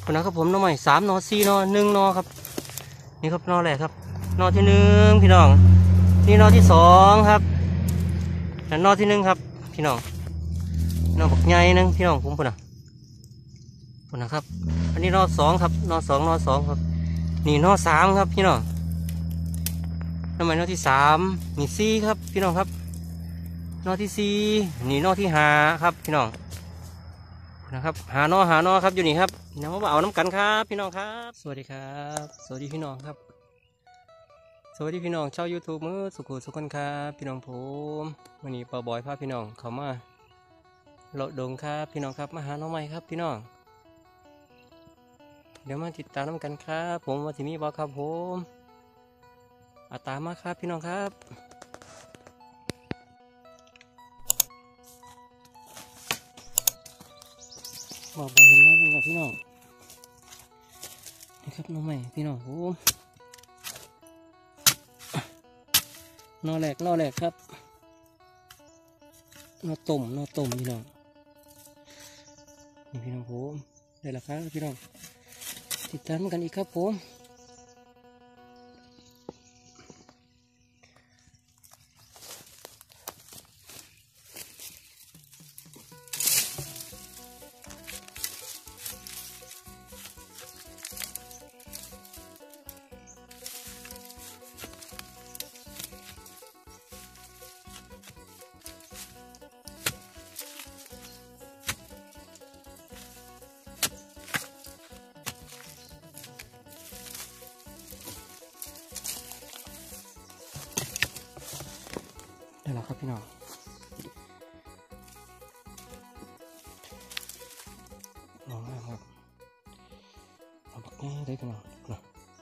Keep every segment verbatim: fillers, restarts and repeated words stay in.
คนนะครับผมนอใหม่สามนอสี่นอหนึ่งนอครับนี่ครับนอแรกครับนอที่หนึ่งพี่น้องนี่นอที่สองครับและนอที่หนึ่งครับพี่น้องนอบักใหญ่นึงพี่น้องผมพุ่นนะพุ่นนะครับอันนี้นอสองครับนอสองนอสองครับนี่นอสามครับพี่น้องนอใหม่นอที่สามนี่สี่ครับพี่น้องครับนอที่สี่นี่นอที่ห้าครับพี่น้องนะครับหานอหานอครับอยู่นี่ครับเดี๋ยวมาเอาน้ำกันครับพี่น้องครับสวัสดีครับสวัสดีพี่น้องครับสวัสดีพี่น้องชาวยูทูบมือสุขุสุขคนครับพี่น้องผมวันนี้ปอบอยพาพี่น้องเข้ามาเลาะดงครับพี่น้องครับมาหาน้องใหม่ครับพี่น้องเดี๋ยวมาติดตามน้ำกันครับผมว่าที่มีบอครับผมอาตามมาครับพี่น้องครับบอกบอเห็นน้อยนึงครับพี่น้องนะครับน้องใหม่พี่น้องผมนอแหลกนอแหลกครับนอต้มนอต้มพี่น้องนี่พี่น้องผมได้ราคาพี่น้องติดตามกันอีกครับผมได้แล้วครับพี่น้องน้องครับเอาบักแง่ได้พี่น้องนะ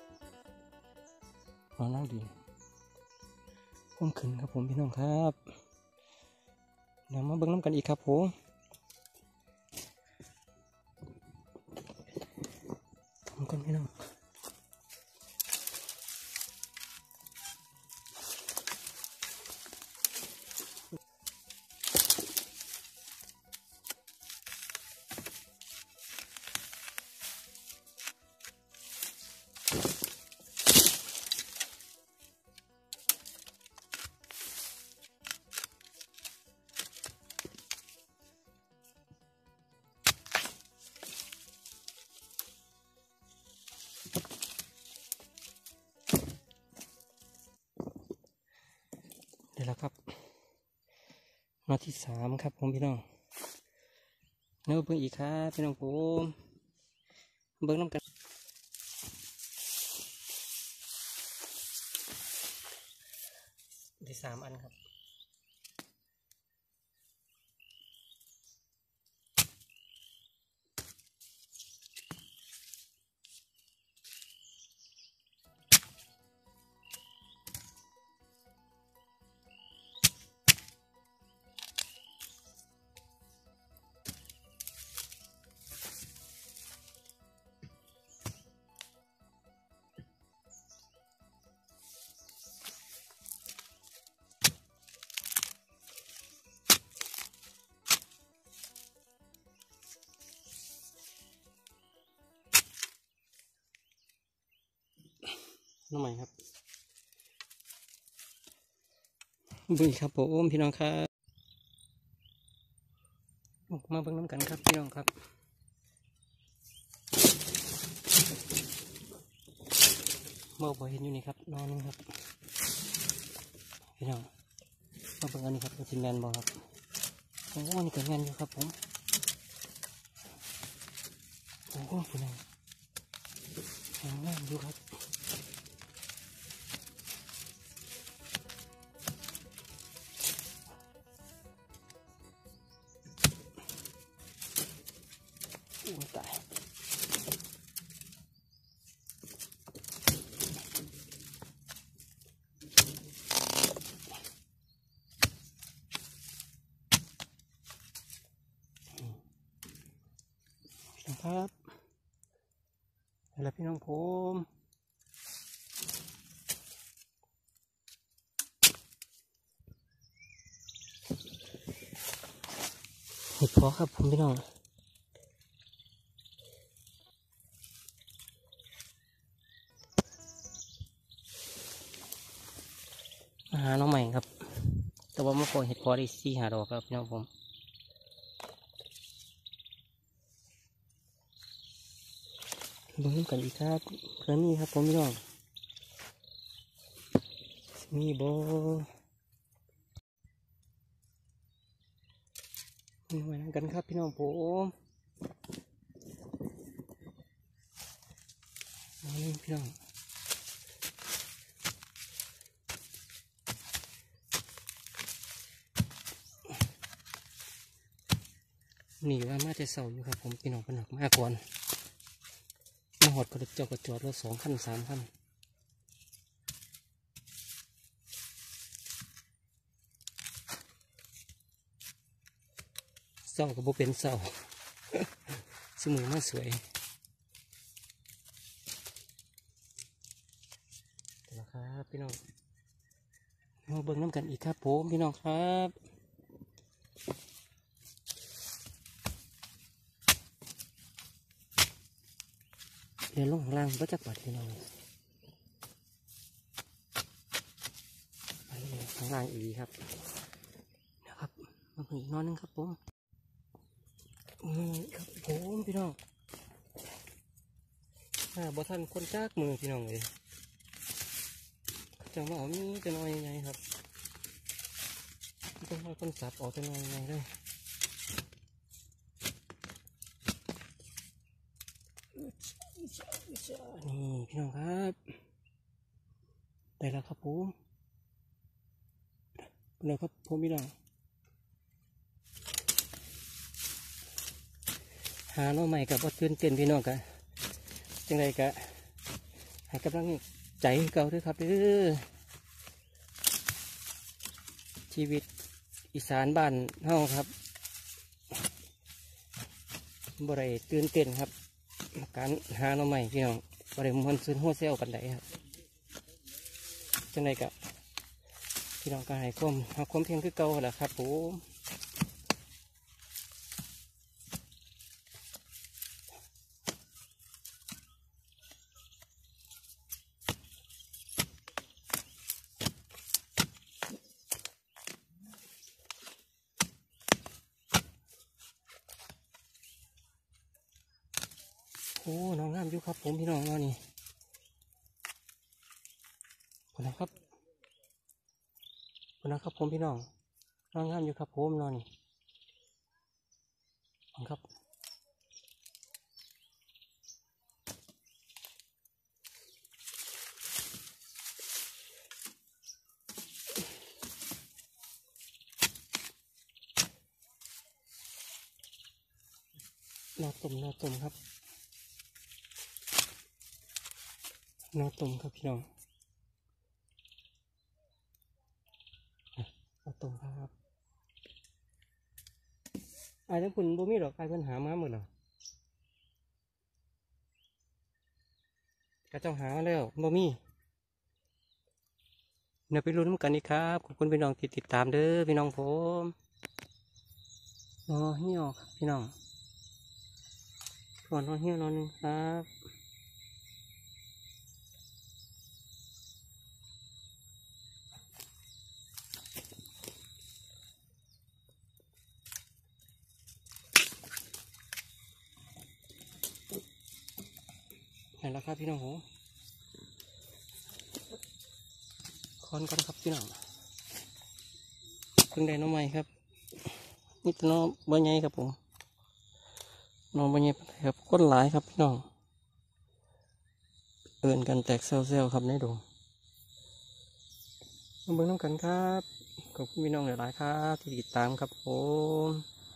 น้องนั่งดีพุ่มขึ้นครับผมพี่น้องครับเดี๋ยวมาเบิ่งน้ำกันอีกครับผมผมกันพี่น้องเดี๋ยวแล้วครับนอที่สามครับผมพี่น้องเนื้อเบิ่งอีกครับพี่น้องผมเบิ่งน้ำกันที่สามอันครับน้องใหม่ครับเบิ่งครับผมพี่น้องครับมาเบิ่งน้ำกันครับพี่น้องครับบอกบอเห็นอยู่นี่ครับนอนนึงครับพี่น้องมาเบิ่งอันนี้ครับเป็นแมนบอครับโอ้นี่ก็แมนอยู่ครับผมโอ้พี่น้องแมนอยู่ครับโอ้ตายครับแล้วพี่น้องผมเห็ดเพาะครับผมพี่น้องหาน้องใหม่ครับแต่ว่าเมื่อก่อนเห็ดพอได้สี่หาดอกครับพี่น้องผมเบิ่งกันอีกครับเพื่อนนี่ครับผมพี่น้องมีโบมีไว้นั่งกันครับพี่น้องผมมาเลยพี่น้องนี่ว่ามาจะเศร้าอยู่ครับผมพี่น้องเป็นหนักมากก่อนมาหอดกระจกกระจอดรถสองคันสามคันเศร้ากับโบเป็นเศร้าสมุนมาสวยนะครับพี่น้องมาเบิ่งน้ำกันอีกครับผมพี่น้องครับเรียนลงข้างล่างก็จะปัดพี่น้องไปเลยข้างล่างอีกครับนะครับมาเบิ่งอีกนอนนึงครับผมนี่ครับผมพี่น้องอ่าบ่ทันคนจากมือพี่น้องเลยจังหวะมีจะน้อยยังไงครับต้องให้คนสับออกจะน้อยยังไงเลยนี่พี่น้องครับได้แล้วครับผมเป็นไงครับผมพี่น้องหาน้องใหม่กับว่าตื่นเต้นพี่น้องกันจังไรกะให้กำลังใจเก่าด้วยครับเด้อชีวิตอีสานบ้านเฮาครับบ่ได้ตื่นเต้นครับการหาน้องใหม่พี่น้องบ่ได้มันซื้อหัวเซลกันได้ครับจังไรกะพี่น้องก็ให้ความหาความเพียงคือเก่าแหละครับผมโอ้น้องงามอยู่ครับผมพี่น้องนอนนี่คนนะครับคนนะครับผมพี่น้องน้องงามอยู่ครับผมนอนนี่ครับนอตุ่มนอตุ่มครับนอตุ่มครับพี่น้องนอตุ่มครับไอ้ทั้งคุณบ่มีหรอกไอ้ปัญหามาหมดหรอกกระเจ้าหาแล้วบ่มีเดี๋ยวไปรู้น้ำกันนี่ครับขอบคุณพี่น้องที่ติดตามเด้อพี่น้องผมนอเหี้ยวครับพี่น้องก่อนนอเหี้ยวนอนนึงครับเห็นแล้วครับพี่น้องโหคอนกันครับพี่น้องเพิ่งได้น้องใหม่ครับนี่ตัวน้องใบใหญ่ครับผมน้องใบใหญ่ครับก้นหลายครับพี่น้องเอื่นกันแตกเซลเซลครับในดงมาเบิ่งน้ำกันครับขอบคุณพี่น้องหลายๆครับที่ติดตามครับผม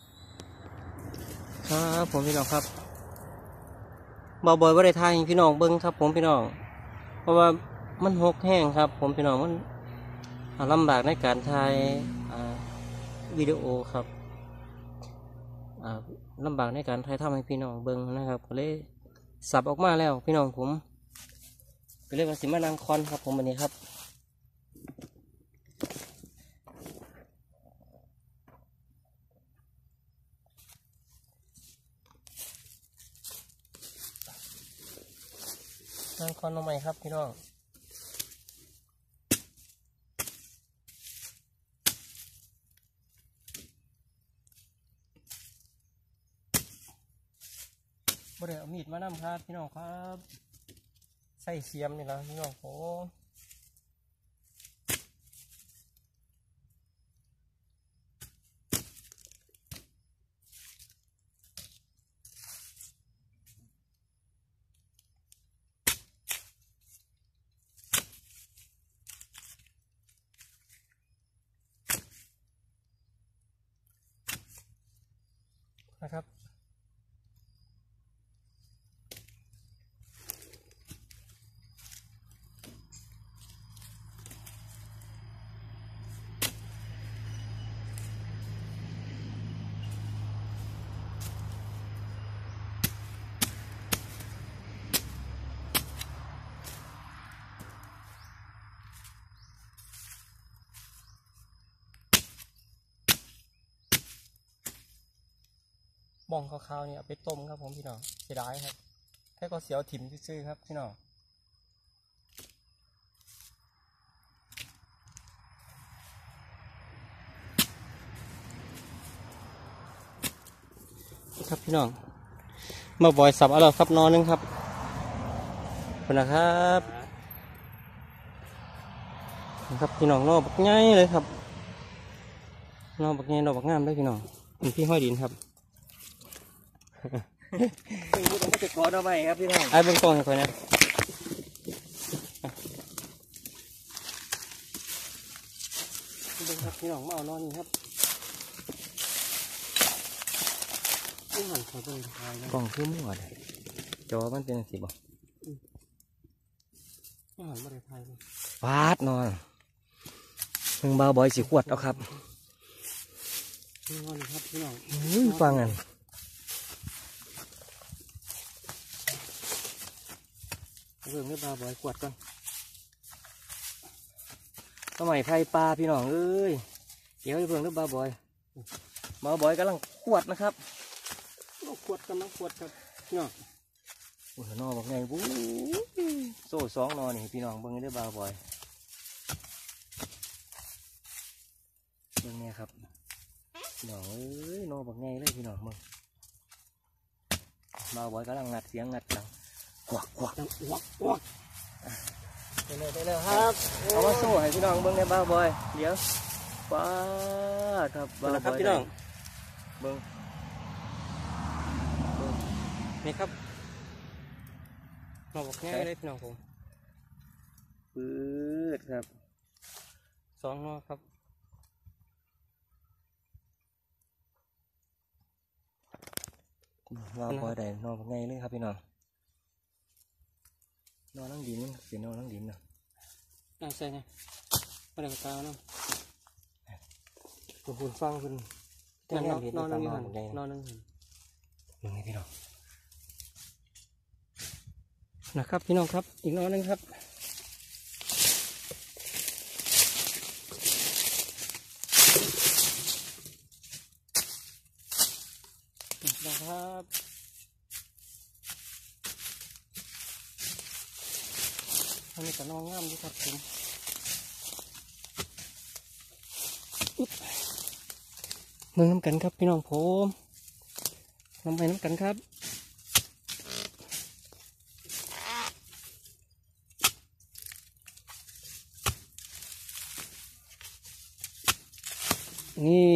ครับผมพี่น้องครับบ่บ่อยว่าได้ทายพี่น้องเบิ่งครับผมพี่น้องเพราะว่ามันหกแห้งครับผมพี่น้องมันลำบากในการถ่ายวิดีโอครับลำบากในการถ่ายทำให้พี่น้องเบิ่งนะครับก็เลยสับออกมาแล้วพี่น้องผมก็เลยว่าสิมานั่งคอนครับผมวันนี้ครับนั่งคอนทำไมครับพี่น้องบ่ได้เอามีดมานำครับพี่น้องครับใส่เสียมนี่ละพี่น้องผมนะครับบ้องขาวๆเนี่ยเอาไปต้มครับผมพี่น้องเสียดายครับแค่ก็เสียวถิ่มซื่อๆครับพี่น้องครับพี่น้องมาบ่อยสับเอาแล้วครับนอนนึงครับขอบคุณนะครับครับพี่น้องนอบักง่ายเลยครับนอบักง่ายนอบักงามเลยพี่น้องเป็นพี่ห้อยดินครับเป็นผู้ต้องมาจะกอดเอาไปครับพี่น้องไอ้เบื้องต้นให้คอยนะเบื้องครับพี่น้องมาเอานอนนี่ครับนี่หันคอยเบื้องทายกล่องคือมั่วเลยจอมันเป็นสิบ่นี่หันมาได้ทายเลยฟาดนอนมึงเบาบ่อยสิขวดเอาครับนี่นอนครับพี่น้องฟังกันเรื่องไม่ปลาบ่อยขวดก่อนสมัยไฟปลาพี่น้องเอ้ยเดี๋ยวเรื่องเรื่องปลาบ่อยปลาบ่อยกำลังขวดนะครับขวดกำลังขวดครับพี่น้องโอ้โหนอบอกไงวู้โซ่สองนอนี่พี่น้องเบิ่งได้ปลาบ่อยเบิ่งเนี่ยครับพี่น้องเอ้ยนอบอกไงเลยพี่น้องมึงปลาบ่อยกำลังงัดเสียงงัดดังกวักกวักกวักกวักได้เลยได้เลยครับเอามาสู้ให้พี่น้องเบิ้งในบ้าบอยเดี๋ยวป้าครับบ้าบอยพี่น้องเบิ้งนี่ครับนอบอกง่ายเลยพี่น้องผมปื๊ดครับสองนอครับบ้าบอยได้นอบอกง่ายเลยครับพี่น้องนอนนั่งดินเสียนอนนั่งดินนะน่าใช่ไงไม่ได้ตาเนาะคุณคุณฟังคุณนอนนอนนั่งหันนอนนั่งหันยังไงพี่น้องนะครับพี่น้องครับอีกนอนนึงครับนะครับอันนี้ก็นอนงามดีครับผมมึงน้ำกันครับพี่น้องผมน้ำไปน้ำกันครับนี่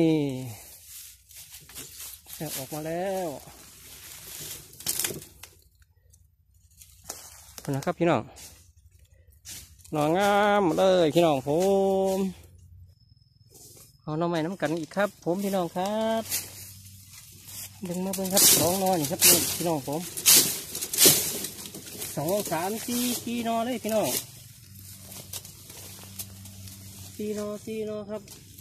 แอบออกมาแล้วนะครับพี่น้องนอนงามเลยพี่น้องผมเอาน้องใหม่น้ำกันอีกครับผมพี่น้องครับดึงมาเบิ่งครับสองนอนครับพี่น้องผมสองสามสี่สี่นอนเลยพี่น้องสี่นอสี่นอครับ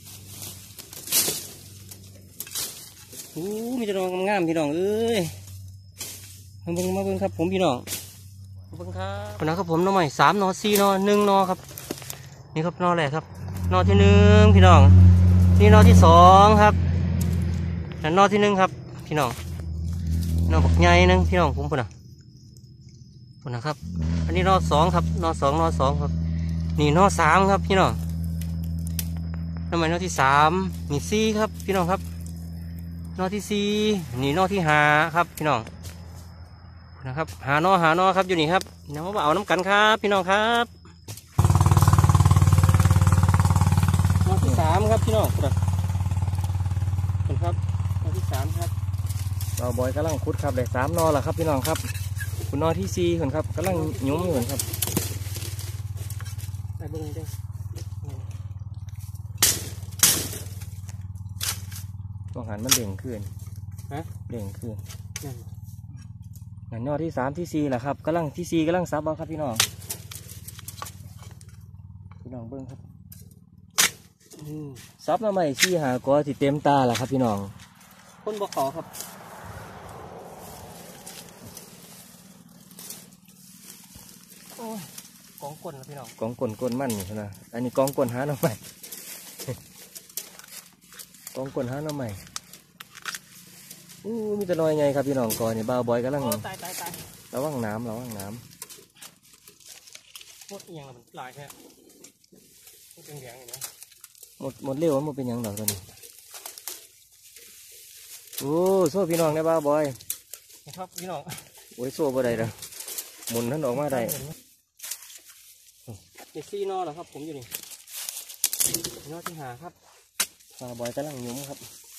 โอ้มีแต่นอนงามพี่น้องเอ้ยมาเบิ่งมาเบิ่งครับผมพี่น้องขอบคุณครับนะครับผมนอใหม่สามนอสี่นอหนึ่งนอครับนี่ครับนอแรกครับนอที่หนึ่งพี่น้องนี่นอที่สองครับนั่นนอที่หนึ่งครับพี่น้องนอบักใหญ่นึงพี่น้องผมพุ่นนะพุ่นนะครับอันนี้นอสองครับนอสองนอสองครับนี่นอสามครับพี่น้องนอใหม่นอที่สามนี่สี่ครับพี่น้องครับนอที่สี่นี่นอที่ห้าครับพี่น้องนะครับหานอหานอครับอยู่นี่ครับเดี๋ยวมาเอาน้ำกันครับพี่น้องครับนอที่สามครับพี่น้องครับเป็นครับนอที่สามครับเราบอยกำลังคุดครับได้สามนอแล้วครับพี่น้องครับคุณนอที่สี่คนครับกำลังยุ่มอยู่ครับไปเบิ้งได้ตัวหันมันเด่งขึ้นฮะเด่งขึ้นนั่นนอที่สามที่สี่แหละครับกำลังที่สี่กำลังซับเอาครับพี่น้องพี่น้องเบิ้งครับซับมาใหม่ชี้หากอที่เต็มตาแหละครับพี่น้องคนบอกขอครับกองกลนนะพี่น้องกองกลนกลนมันนี่นะอันนี้กองกลนหาหน่อใหม่กองกลนหาหน่อใหม่อู้มีแต่น้อยไงครับพี่น้องกอนี่บ่าวบอยกำลังตายตายตายระวังน้ำระวังน้ำหมดเอียงมันลายแค่หมดแดงๆอย่างนี้หมดหมดเร็วมันเป็นยังดอกตัวนี้โอ้โซ่พี่น้องได้บ่าวบอยครับพี่น้องโอ้ยโซ่บ่ได้เลยหมุนท่านออกมาได้เด็กซี่นอเหรอครับผมอยู่นี่นอที่หาครับปลาบอยกำลังยุ่มครับ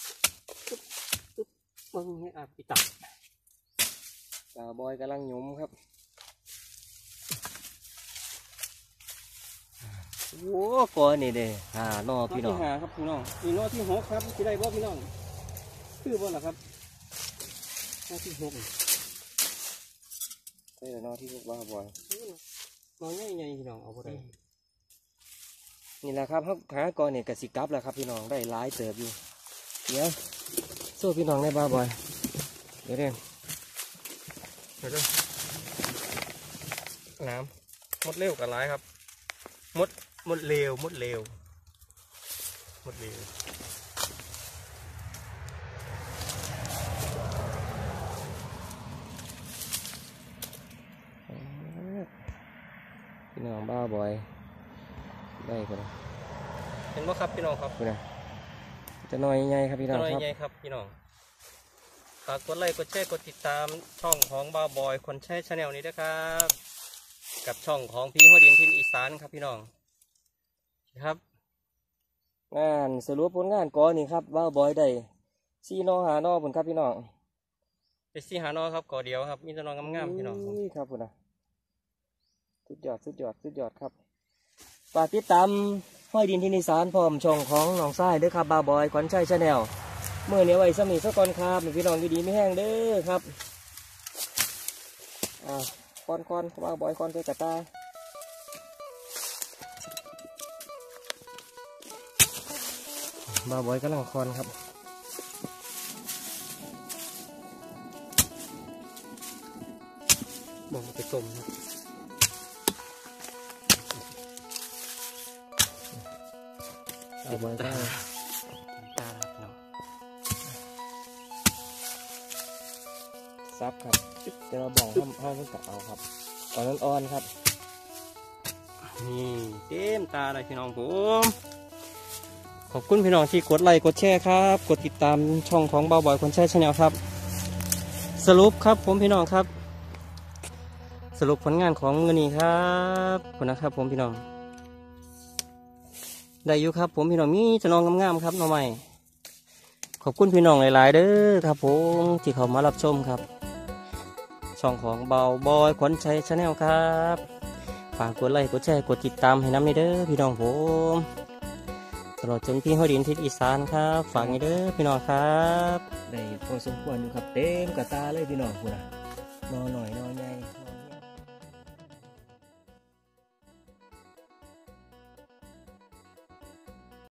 มึงให้อาบปีตักปลาบอยกำลังยุ่มครับโอ้ก่อนนี่เด้หานอพี่น้องหาครับพี่น้องมีนอที่หกครับที่ได้บ่พี่น้องคือบ่ล่ะครับนอที่หกใช่นอที่หกปลาบอยนอใหญ่ๆพี่น้องเอาไปได้นี่แหละครับหาก่อนเนี่ยกสิกับแหละครับพี่น้องได้หลายเติบอยู่เดี๋ยวโซ่พี่น้องได้บ้าบอยเดี๋ยวเร่งเดี๋ยวเร่งน้ำมดเร็วกับหลายครับมดมดเร็วมดเร็วมดเร็วพี่น้องบ้าบอยได้ครับเห็นไหมครับพี่น้องครับนะจะน้อยใหญ่ครับพี่น้องครับจะน้อยใหญ่ครับพี่น้องฝากกดไลค์กดแชร์กดติดตามช่องของบ้าบอยคนแชร์ชาแนลนี้ด้วยครับกับช่องของพี่หัวดินทินอีสานครับพี่น้องครับงานสรุปผลงานก่อนนี่ครับบ้าบอยได้ซีนอหานอผลครับพี่น้องเป็นซีหานอครับก่อเดียวครับมีแต่นองงามๆพี่น้องครับคุณนะสุดยอดสุดยอดสุดยอดครับฝากติดตามห้อยดินทินอีสานพร้อมช่องของน้องทรายด้วยครับบ้าบอยขวัญชัยชาแนลเมื่อเนี้ยไว้สมีสักก่อนครับพี่น้องดีๆไม่แห้งเด้อครับอ่าคอนคอนบ้าบอยคอนไปกระตาบ้าบอยกำลังคอนครับบอกไปต้มครับเอาไว้ได้ตาครับเนาะซับครับเดี๋ยวเราบอกห้ามห้ามเพิ่งตัดเอาครับตอนนั้นอ่อนครับนี่เต็มตาเลยพี่น้องผมขอบคุณพี่น้องที่กดไลค์กดแชร์ครับกดติดตามช่องของบ่าวบอยคนแชร์ชาแนลครับสรุปครับผมพี่น้องครับสรุปผลงานของเงินนี้ครับขอบคุณนะครับผมพี่น้องได้อยู่ครับผมพี่น้องมีจะนองงามๆครับน้องใหม่ขอบคุณพี่น้องหลายๆเด้อครับผมที่เขามารับชมครับช่องของเบาบอยขวัญชัยชาแนลครับฝากกดไลค์กดแชร์กดติดตามให้น้ำในเด้อพี่น้องผมตลอดจนพี่หัวดินทิศอีสานครับฝากในเด้อพี่น้องครับได้พอสมควรอยู่ครับเต็มกระตาเลยพี่น้องคุณนะนอนหน่อยนอนใหญ่